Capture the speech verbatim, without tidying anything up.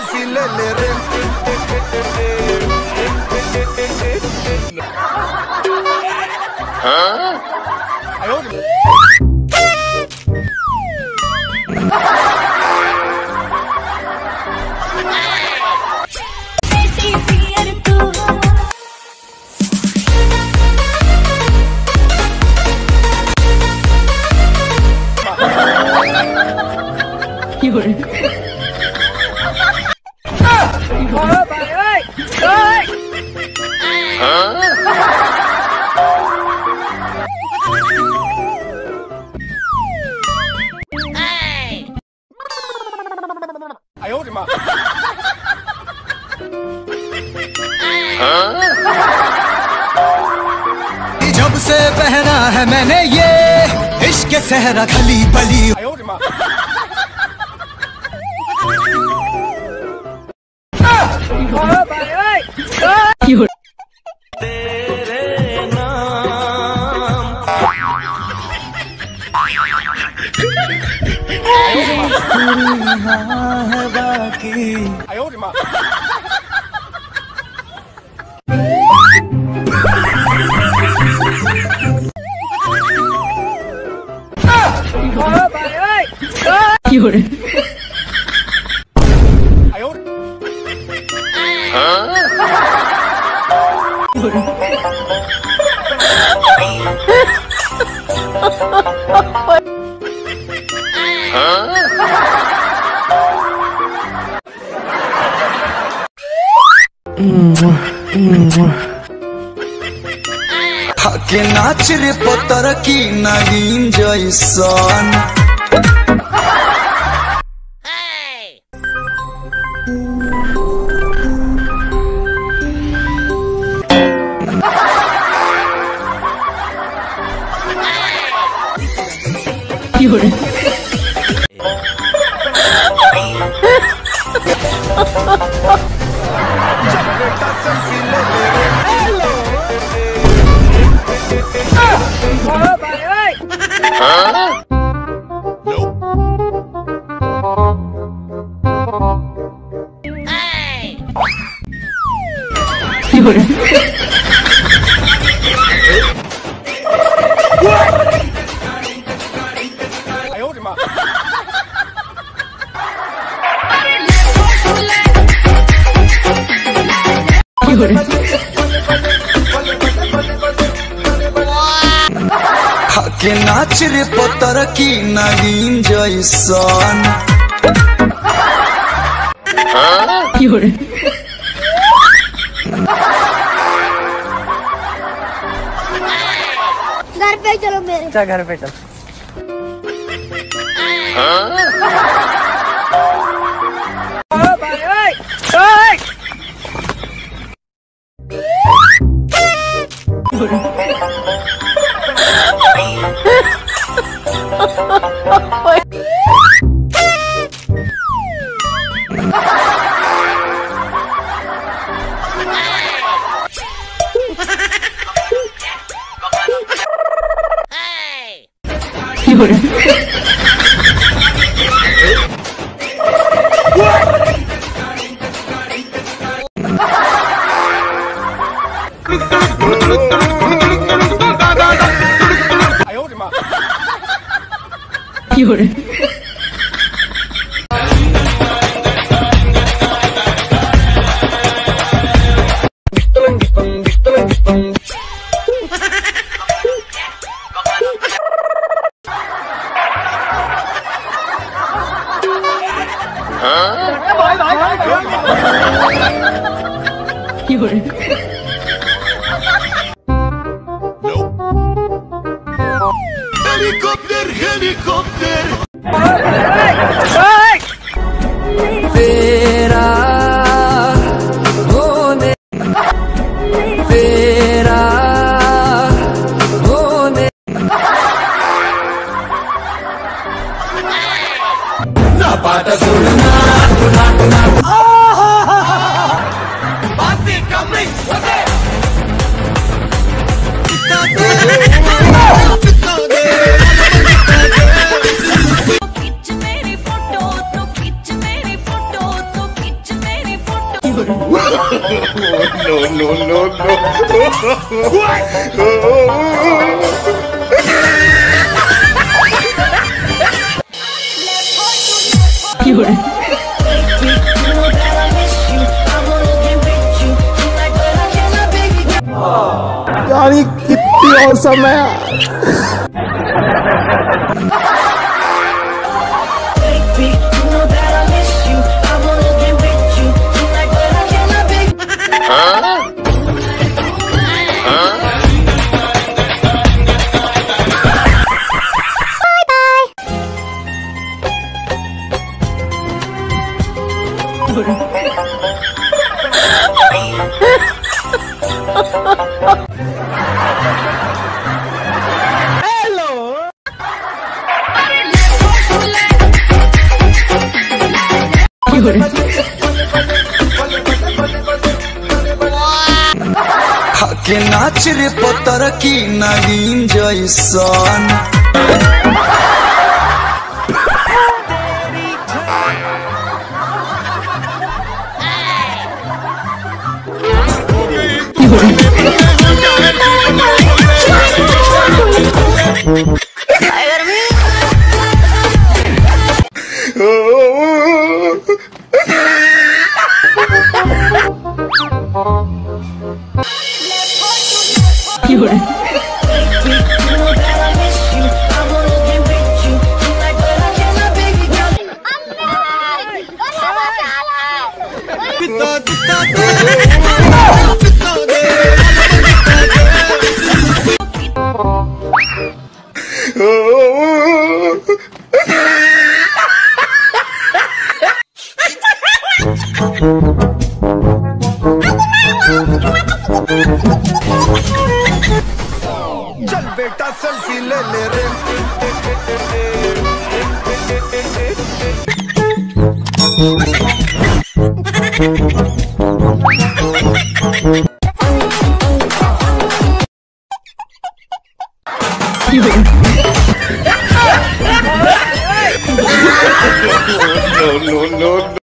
Selfie ले ले रे। हाँ? जब से पहना है मैंने ये इश्क सहरा खली बली। तेरे नाम है बाकी। के नाच रे पतर की नागिन जैसन। के नाच रे पतर की नागिन जैसन। घर पे चलो मेरे। अच्छा घर पे चल। हेलीकॉप्टर हेलीकॉप्टर तेरा होने तेरा होने ना पाटा सुनना गुना गुना बातें कम नहीं होते। मेरी फोटो यार ये कितनी औसम है। के नाच रे पतर की नगीन जैसन चल बेटा सेल्फी ले ले रे। No, no, no, no.